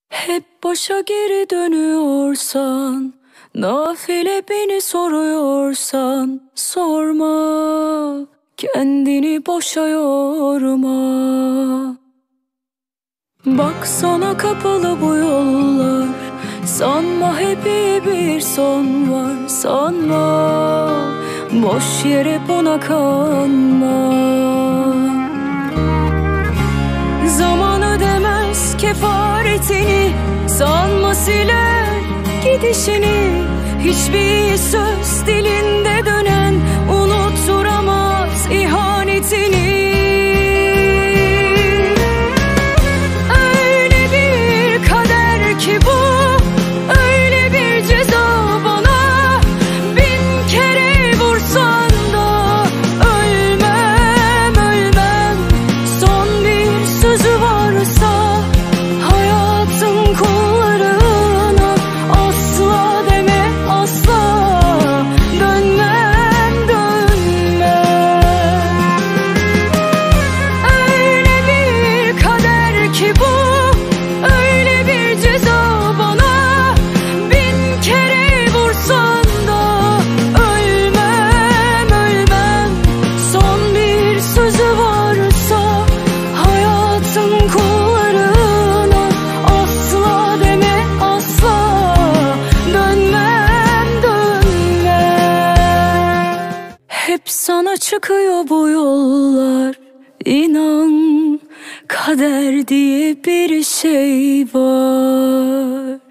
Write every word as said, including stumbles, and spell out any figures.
Hep başa geri dönüyorsan, nafile beni soruyorsan, sorma, kendini boşa yorma. Baksana kapalı bu yollar, sanma hep iyi bir son var. Sanma, boş yere buna kanma. Zaman ödemez kefaretini, sanma siler gidişini. Hiçbir söz dilinde dönen unutturamaz ihanetini. Öyle bir kader ki bu, öyle bir ceza bana. Bin kere vursan da ölmem, ölmem. Son bir sözü varsa hayatın kullarına, asla deme asla, dönmem dönmem. Öyle bir kader ki bu, öyle bir ceza bana. Bin kere vursan da ölmem, ölmem. Son bir sözü varsa hayatın kullarına, asla deme asla, dönmem dönmem. Hep sana çıkıyor bu yollar, inan kader diye bir şey var.